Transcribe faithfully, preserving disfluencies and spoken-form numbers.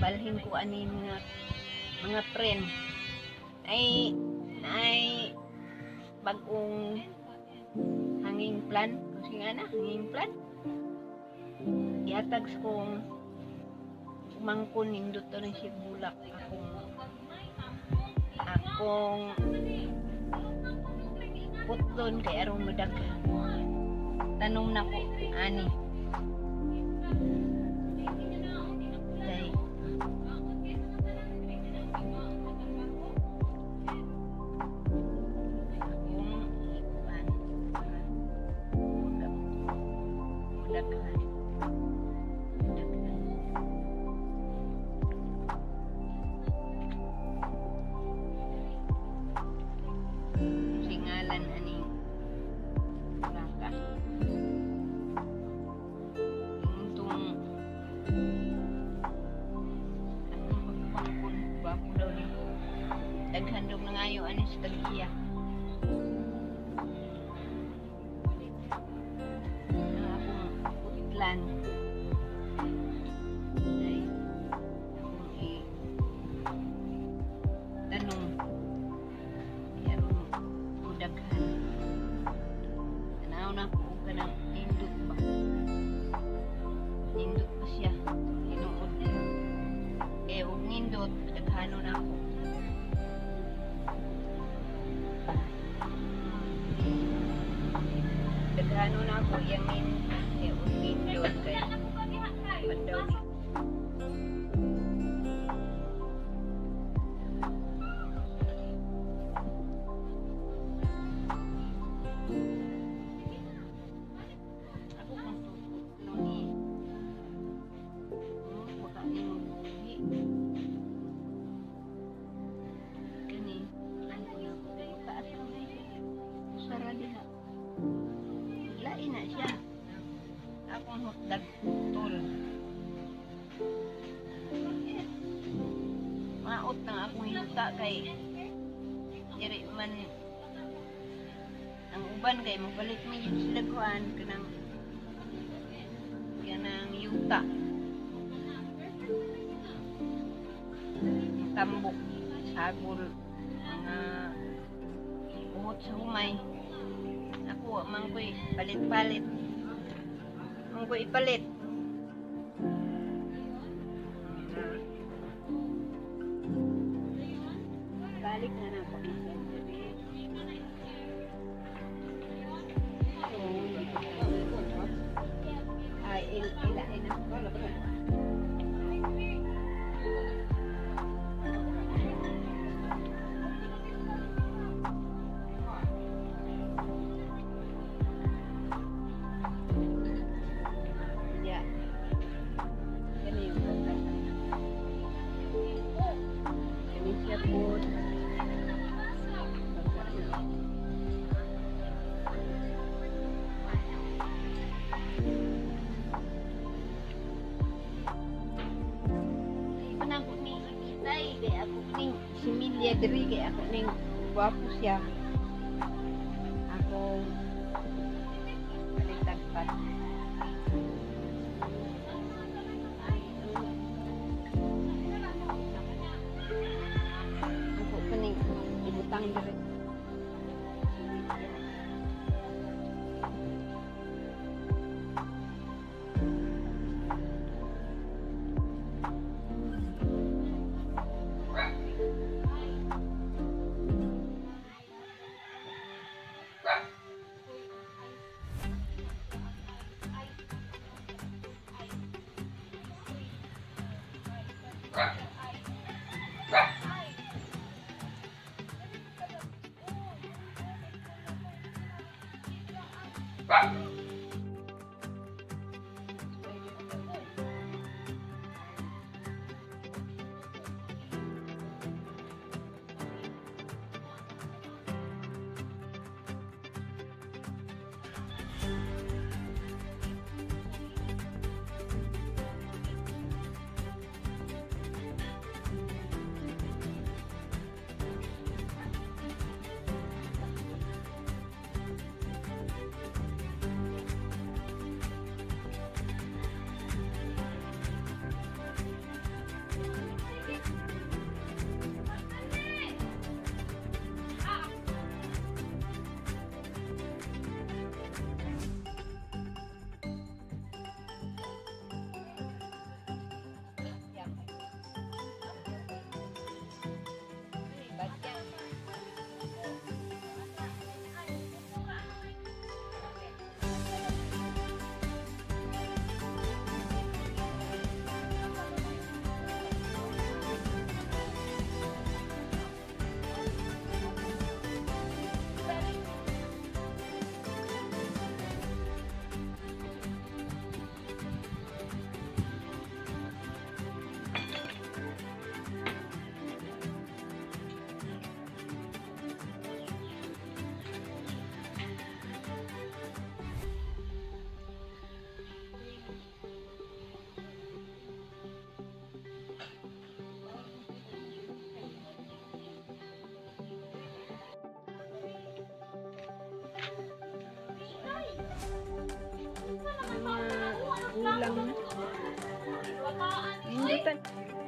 balhin ko ani mga mga friend ay ay bagong hanging plan kasi nga na hanging plan ihatag kong umangkon nindot to ng sibulak akong akong putlon kay aron madag tanom na ko ani day singalan ani baka untong akong pagpangkon bago daw ni daghandog na ngayo ani sa tagiya na akong putlan ay akong i tanong yaron mudaghan tanaw na ko kanang indot ba indot pa siya tinuod na yun eh og nindot daghano na ako daghano na ako yang nin eh og nindot kay padaw ni lain na siya akong hotdag tol maot na akong yuta kay diri man ang uban kay mabalit mo yun sila kuhan kanang kanang yuta tambok sagol mga buhot sa humay ako man ko'y palit-palit man ko'y ipalit balik na na ako ay il ilain na kay ako ning si Milia diri kay ako ning gwapo siya ako balik-tagpat ako kaning ibutang diri lang na. Indutan.